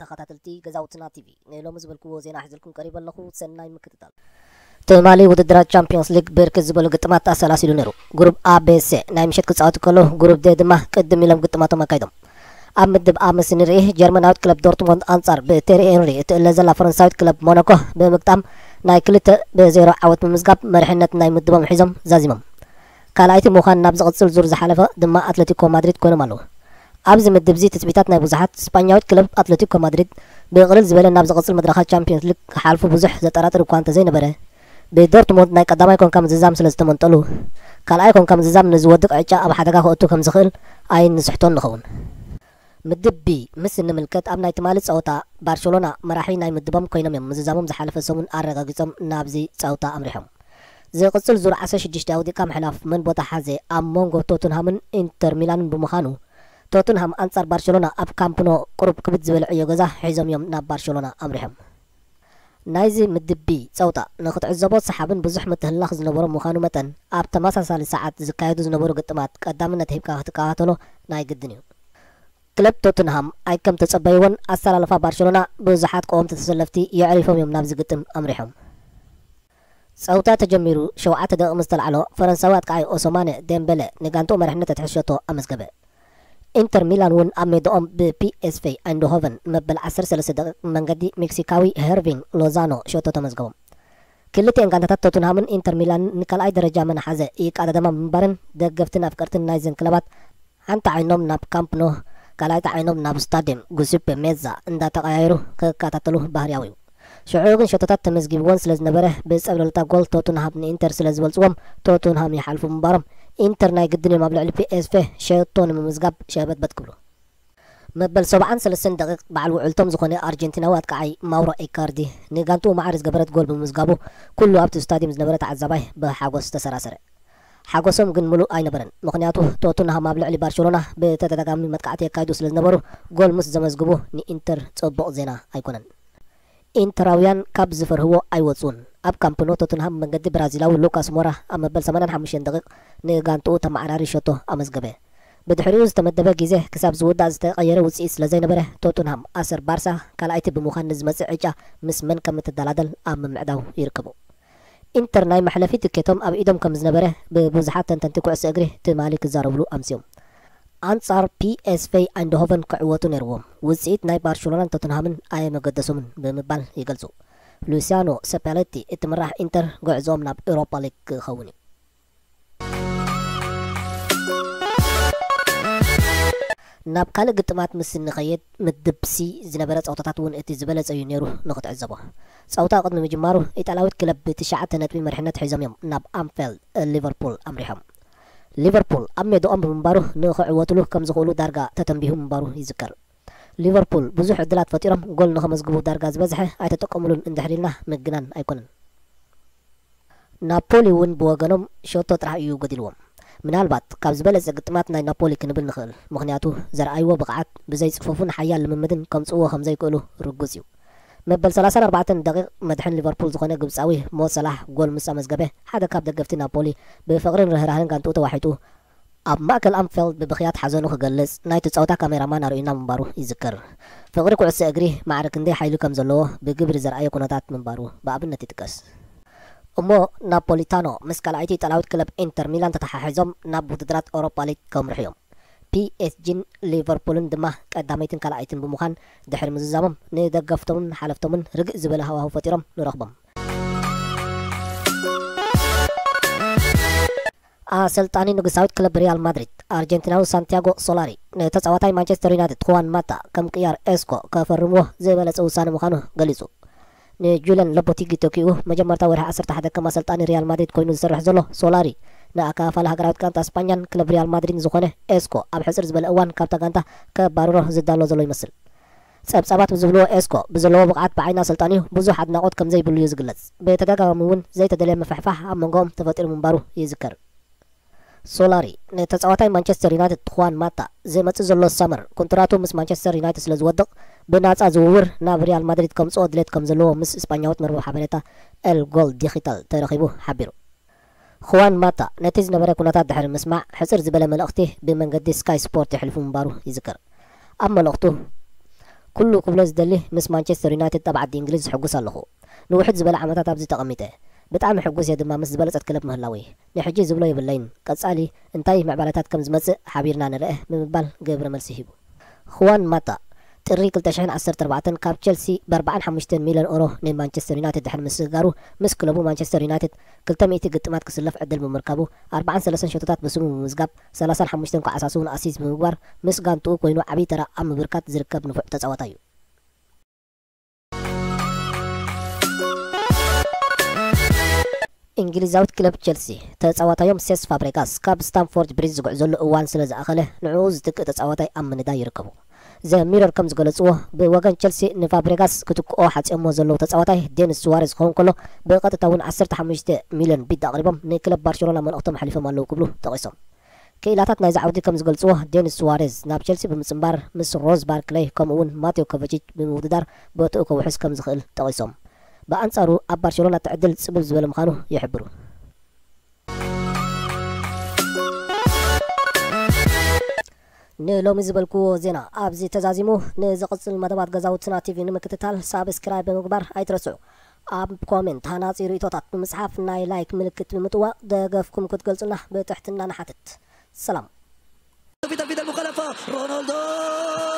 ተኸታተልቲ ገዛውትና ቲቪ ንሎሚ ዝበልክዎ ዜና ሒዝልኩም ቀሪበ ኣለኹ ሰናይ ምክትታል ትማሊ ውድድራት ቻምፒዮንስ ሊግ ብርክት ዝበሉ ግጥማት ኣሰላሲሉ ነይሩ ግሩፕ A B C ናይ ምሸት ክጻወቱ ከለዉ ግሩፕ D ድማ ቅድም ኢሎም ግጥማቶም ኣካይዶም ኣብ ምድብ A ምስ ንርኢ ጀርመናዊት ክለብ ዶርትሞንድ ኣንጻር ብቴሪ ኤንሪ እትእለ ዘላ ፈረንሳዊት ክለብ ሞናኮ ብምግጣም ናይ 2-0 ዓወት ብምዝጋብ መሪሕነት ናይ ምድቦም ሒዞም ዛዚሞም ካልኣይቲ ምዃን ናብ ዝቕጽል ዙር ዝሓለፈ ድማ ኣትሌቲኮ ማድሪድ ኮይኖም ኣለዉ ኣብዚ ምድብ እዚ ትጽቢታት ናይ ብዙሓት ስፓኛዊት ክለብ ኣትሌቲኮ ማድሪድ ብቕልል ዝበለ ናብ ዝቕጽል መድረኻት ቻምፒዮንስ ሊግ ሓልፉ ብዙሕ ዘጠራጥር እኳ እንተዘይነበረ ብዶርትሞንድ ናይ ቀዳማይ ኮንካ ምዝዛም ስለ ዝተመንጠሉ ካልኣይ ኮንካ ምዝዛም ንዝወድቕ ዕጫ ኣብ ሓደጋ ክእቱ ከም ዝኽእል ኣይንስሕቶን ንኸውን ምድብ ቢ ምስ ንምልከት ኣብ ናይ ትማሊ ፀወታ ባርሴሎና መራሒ ናይ ምድቦም ኮይኖም እዮም ምዝዛሞም ዝሓለፈ ሰሙን ኣረጋጊፆም ናብዚ ፀወታ ኣምሪሖም ዝቕጽል ዙር 16 ደቂቃ ምሕላፍ መን ቦታ ሓዘ ኣብ ሞንጎ ቶተንሃምን ኢንተር ሚላንን ብምዃኑ ቶተንሃም ኣንጻር ባርሴሎና ኣብ ካምፕኖ ቁሩብ ክብድ ዝበለ ዕዮ ገዛ ሒዞም እዮም ናብ ባርሴሎና ኣምሪሖም ናይዚ ምድብ ቢ ፀወታ ንክትዕዘቦ ሰሓብን ብዙሕ ምትህልላኽ ዝነበሮ ምዃኑ መጠን ኣብ ተመሳሳሊ ሰዓት ዝካየዱ ዝነበሩ ግጥማት ቀዳምነት ሂብካ ክትከታተሎ ናይ ግድን እዩ ክለብ ቶተንሃም ኣይ ከም ተጸበይዎን ኣሰላለፋ ባርሴሎና ብዙሓት ቀወምቲ ተሰለፍቲ የዕሪፎም እዮም ናብዚ ግጥም ኣምሪሖም ፀወታ ተጀሚሩ 7 ደቂቕ ምስ ተለዓሎ ፈረንሳዊ ኣጥቃዓይ ኦሶማነ ዴምበለ ንጋንትኡ መሪሕነት ተትሕሸቶ ኣመስገበ ኢንተር ሚላን እውን ኣብ ሜድኦም ብፒኤስቪ ኣይንድሆቨን መበል 13 ደቂቕ መንገዲ ሜክሲካዊ ሄርቪንግ ሎዛኖ ሸቶ ተመዝገቦም ክልቲአን ጋንታታት ቶተንሃምን ኢንተር ሚላንን ንካልኣይ ደረጃ መናሓዘ ይቃዳደማ ብምንባርን ደገፍትን ኣፍቀርትን ናይዘን ክለባት ሓንቲ ዓይኖም ናብ ካምፕኖ ካልኣይቲ ዓይኖም ናብ ስታድየም ጉሲፔ ሜዛ እንዳተቐያየሩ ክከታተሉ ባህርያዊ እዩ ሽዑ ግን ሸቶታት ተመዝጊብዎን ስለ ዝነበረ ብፀብለልታ ጎል ቶተንሃም ንኢንተር ስለ ዝበልፅዎም ቶተንሃም ይሓልፉ ምንባሮም ኢንተር ናይ ግድን እዮም ኣብ ልዕሊ ፒኤስቪ ሸቶ ንምምዝጋብ ሸበት በት ክብሉ መበል 73 ደቂቕ በዓል ውዕልቶም ዝኾነ ኣርጀንቲናዊ ኣጥቃዓይ ማውሮ ኢካርዲ ንጋንትኡ ማዕረ ዝገበረት ጎል ብምዝጋቡ ኩሉ ኣብቲ ስታድየም ዝነበረ ተዓዛባይ ብሓጎስ ተሰራሰረ ሓጎሶም ግን ሙሉእ ኣይነበረን ምክንያቱ ቶተንሃም ኣብ ልዕሊ ባርሴሎና ብተደጋጋሚ መጥቃዕቲ የካይዱ ስለ ዝነበሩ ጎል ምስ ዘመዝግቡ ንኢንተር ጽቡቕ ዜና ኣይኮነን ኢንተራውያን ካብ ዝፈርህዎ ኣይወፁን ኣብ ካምፕኖ ቶተንሃም መንገዲ ብራዚላዊ ሉካስ ሞራ ኣብ መበል 85 ደቂቕ ንጋንትኡ ተመዓራሪ ሸቶ ኣመዝገበ ብድሕሪኡ ዝተመደበ ግዜ ክሳብ ዝውዳእ ዝተቐየረ ውፅኢት ስለ ዘይነበረ ቶተንሃም ኣሰር ባርሳ ካልኣይቲ ብምዃን ንዝመፅእ ዕጫ ምስ መን ከም እትደላደል ኣብ ምምዕዳው ይርከቡ ኢንተር ናይ መሕለፊ ትኬቶም ኣብ ኢዶም ከም ዝነበረ ብብዙሓት ተንተንቲ ኩዕሶ እግሪ ትማሊ ክዛረብሉ ኣምሲዮም ኣንጻር ፒኤስቪ ኣይንድሆቨን ክዕወቱ ነይርዎም ውፅኢት ናይ ባርሴሎናን ቶተንሃምን ኣይመገደሶምን ብምባል ይገልጹ ሉሲያኖ ሰፓሌቲ እትምራሕ ኢንተር ጉዕዞኦም ናብ ኤውሮፓ ሊግ ክኸውን እዩ ናብ ካልእ ግጥማት ምስ ንኸይድ ምድብ ሲ ዝነበረ ፀወታታት እውን እቲ ዝበለፀ እዩ ነይሩ ንክትዕዘቦ ፀወታ ቅድሚ ምጅማሩ ኢጣልያዊት ክለብ ብ9 ነጥቢ መሪሕነት ሒዞም እዮም ናብ ኣንፊልድ ሊቨርፑል ኣምሪሖም ሊቨርፑል ኣብ ሜድኦም ብምንባሩ ንኽዕወትሉ ከም ዝኽእሉ ዳርጋ ተተንቢሁ ምንባሩ ይዝከር ሊቨርፑል ብዙሕ ዕድላት ፈጢሮም ጎል ንኸመዝግቡ ዳርጋ ዝበዝሐ ኣይተጠቀሙሉን እንድሕሪልና ምግናን ኣይኮነን ናፖሊ እውን ብወገኖም ሸቶ ጥራሕ እዩ ገዲልዎም ምናልባት ካብ ዝበለፀ ግጥማት ናይ ናፖሊ ክንብል ንኽእል ምክንያቱ ዘረኣይዎ ብቕዓት ብዘይፅፈፉን ሓያል ልምምድን ከምፅዎ ከም ዘይክእሉ ርጉፅ እዩ መበል 34 ደቂቕ መድሕን ሊቨርፑል ዝኾነ ግብፃዊ ሞ ሰላሕ ጎል ምስ ኣመዝገበ ሓደ ካብ ደገፍቲ ናፖሊ ብፍቕርን ርህራህን ጋንትኡ ተዋሒጡ ኣብ ማእከል ኣንፊልድ ብብኽያት ሓዘኑ ክገልጽ ናይቲ ፀወታ ካሜራማን ኣርእዩና ምንባሩ ይዝከር ፍቕሪ ኩዕሶ እግሪ ማዕረ ክንደይ ሓይሉ ከም ዘለዎ ብግብሪ ዘረኣየ ኩነታት ምንባሩ ብኣብነት ይጥቀስ እሞ ናፖሊታኖ ምስ ካልኣይቲ ኢጣልያዊት ክለብ ኢንተር ሚላን ተተሓሒዞም ናብ ውድድራት ኤውሮፓ ሊግ ከምርሑ እዮም ፒኤስጂን ሊቨርፑልን ድማ ቀዳመይትን ካልኣይትን ብምዃን ድሕሪ ምዝዛሞም ንደገፍቶምን ሓለፍቶምን ርግእ ዝበለ ሃዋህው ፈጢሮም ንረኽቦም ኣሰልጣኒ ንጉሳዊት ክለብ ሪያል ማድሪድ ኣርጀንቲናዊ ሳንቲያጎ ሶላሪ ንተፃዋታይ ማንቸስተር ዩናይትድ ሁዋን ማታ ከም ቅያር ኤስኮ ከፈርምዎ ዝበለፀ ውሳነ ምዃኑ ገሊጹ ንጁልያን ሎፖቲጊ ተኪኡ መጀመርታ ወርሒ 11 ከም ኣሰልጣኒ ሪያል ማድሪድ ኮይኑ ዝሰርሕ ዘሎ ሶላሪ ንኣካፋለ ሃገራዊት ጋንታ እስፓኛን ክለብ ሪያል ማድሪድ ዝኾነ ኤስኮ ኣብ ሕፅር ዝበለ እዋን ካብታ ጋንታ ከባርሮ ዝዳሎ ዘሎ ይመስል ፀብጻባት ብዝብልዎ ኤስኮ ብዘለዎ ብቕዓት ብዓይኒ ኣሰልጣኒ ብዙሕ ኣድናቆት ከም ዘይብሉ እዩ ዝግለጽ ብተደጋጋሚ እውን ዘይተደለየ መፍሕፋሕ ኣብ መንጎኦም ተፈጢሩ ምንባሩ ይዝከር ሶላሪ ንተፃዋታይ ማንቸስተር ዩናይትድ ሁዋን ማታ ዝመፅእ ዘሎ ሰመር ኮንትራቱ ምስ ማንቸስተር ዩናይትድ ስለ ዝወድቕ ብናፃ ዝውውር ናብ ሪያል ማድሪድ ከምፅኦ ድሌት ከም ዘለዎ ምስ እስፓኛዊት መርበብ ሓበሬታ ኤል ጎል ዲጂታል ተረኺቡ ሓቢሩ ሁዋን ማታ ነቲ ዝነበረ ኩነታት ድሕሪ ምስማዕ ሕፅር ዝበለ መልእኽቲ ብመንገዲ ስካይ ስፖርት የሕልፉ ምንባሩ ይዝከር ኣብ መልእኽቱ كله كبلوز دلي مس مانشستر يونايتد تبع الإنجليز حقوس اللخو نوحد زبالة عمتها أبزي تقميته بتعمل حقوس يد ما مس زبالة أتكلم مهلاوي نحجي زبلو يبلين قصالي انتاي معبالتات كم زمس حبيرنا نرأه من بال قبر ملسيهبو خوان ماتا تري كل تشحن 14 كاب تشيلسي ب45 مليون اورو ني مانشستر يونايتد دحن مسغارو مس كلوبو مانشستر يونايتد كلتا ميتي قطمات كسلف عدل بمركبو 43 شوطات بسمو مزغاب 35 كو اساسون اسيس بمغبار مس غانتو كوينو عبي ترى ام بركات زركب نفع تصواتايو انجليزاوت كلب تشيلسي تصواتايوم سيس فابريغاس كاب ستانفورد بريز غعزل اوان سلازاخله نعوز تك تصواتاي ام ندا يركبو زي ميرر كم زغلصوه بوغان تشيلسي نفابريغاس كتكو حصيمو زلو تصواتاي دينيس سواريز خون كله بقطتاون 15 مليون بيد تقريبا نكلب برشلونه من اقتم حليفه مالو كبلو تقيسم كيلاتات نايز عودي كم زغلصوه دينيس سواريز ناب تشيلسي بمصنبار مس روز باركلي كمون ماتيو كوفيتش بموددار بوتوكو وحس كم زخل تقيسم بأنصارو أب برشلونة تعدل سبب زبالة مخانو يحبرو نلومي زبالكو زينا أبزي تزازيمو نزقص المدبات غزاوتنا تيفي نمكتتال سابسكرايب بمقبار أيترسعو أب كومنت هاناتي ريتوتات بمسحاف ناي لايك ملكت بمطوى دقفكم كتقلصنا بتحتنا نحاتت سلام في المخالفة رونالدو